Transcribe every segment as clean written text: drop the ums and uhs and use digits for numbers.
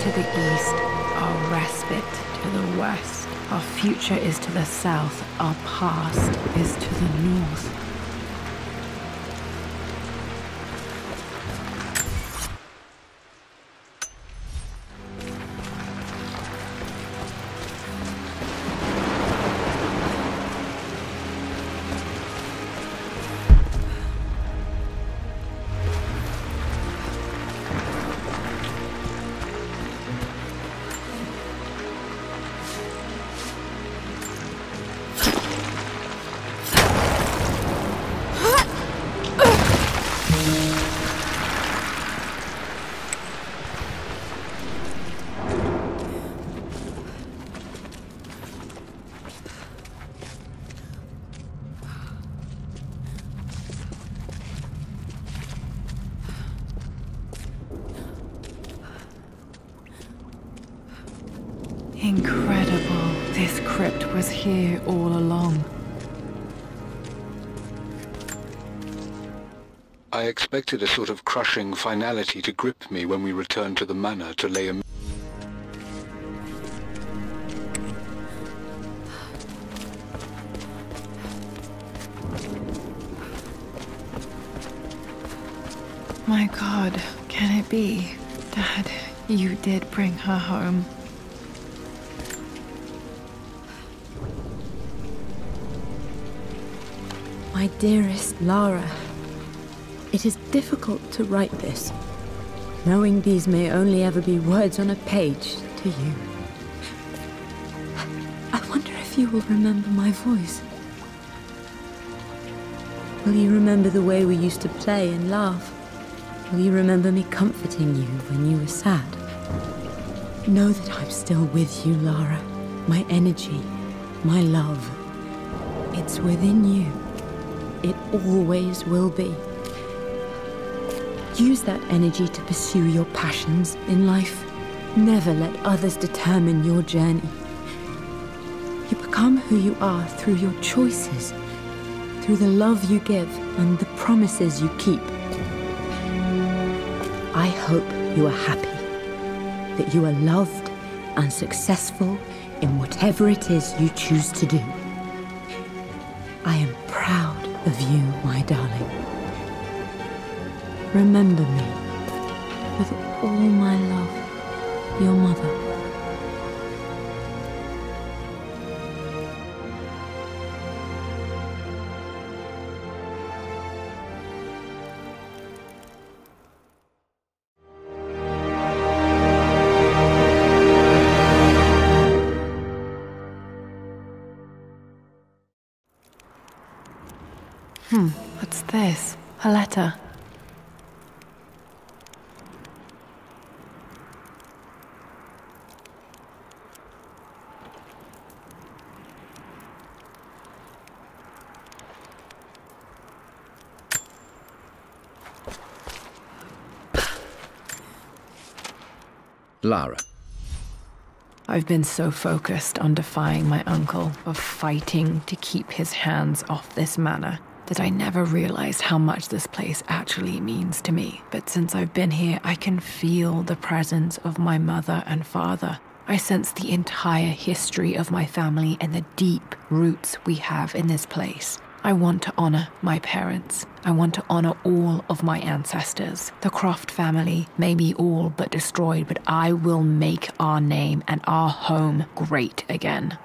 to the east, our respite to the west. Our future is to the south, our past is to the north. Incredible. This crypt was here all along. I expected a sort of crushing finality to grip me when we returned to the manor to lay a... My God, can it be? Dad, you did bring her home. My dearest Lara, it is difficult to write this, knowing these may only ever be words on a page to you. I wonder if you will remember my voice. Will you remember the way we used to play and laugh? Will you remember me comforting you when you were sad? Know that I'm still with you, Lara. My energy, my love, it's within you. It always will be. Use that energy to pursue your passions in life. Never let others determine your journey. You become who you are through your choices, through the love you give and the promises you keep. I hope you are happy, that you are loved and successful in whatever it is you choose to do. I am proud of you, my darling. Remember me with all my love, your mother. What's this? A letter. Lara. I've been so focused on defying my uncle, of fighting to keep his hands off this manor, that I never realized how much this place actually means to me. But since I've been here, I can feel the presence of my mother and father. I sense the entire history of my family and the deep roots we have in this place. I want to honor my parents. I want to honor all of my ancestors. The Croft family may be all but destroyed, but I will make our name and our home great again.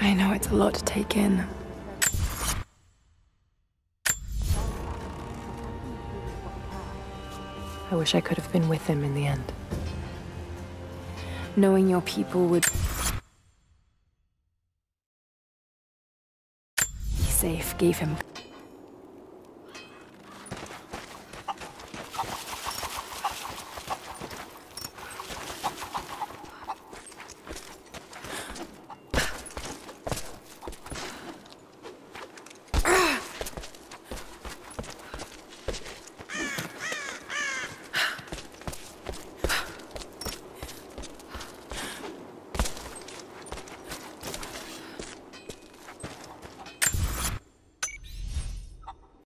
I know it's a lot to take in. I wish I could have been with him in the end. Knowing your people would be safe gave him